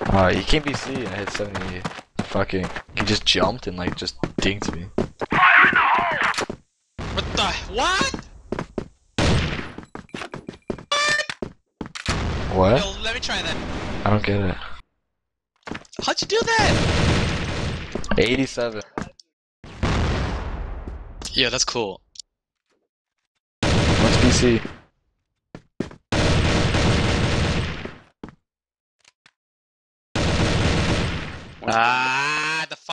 He came BC and I hit 70. Fucking, he just jumped and like just dinked me. What the? What? What? Yo, let me try that. I don't get it. How'd you do that? 87. Yeah, that's cool. What's BC? Ah!